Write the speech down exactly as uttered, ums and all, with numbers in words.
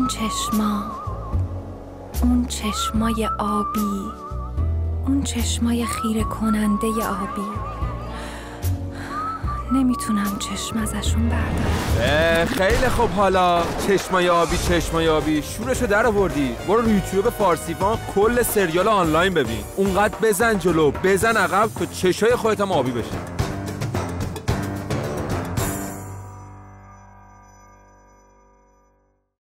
اون چشما، اون چشمای آبی، اون چشمای خیره کننده آبی، نمیتونم چشم ازشون بردارم. خیلی خوب، حالا چشمای آبی چشمای آبی شورشو در آوردی. برو روی یوتیوب فارسیفان کل سریال آنلاین ببین، اونقدر بزن جلو بزن عقب تا چشای خودت هم آبی بشه.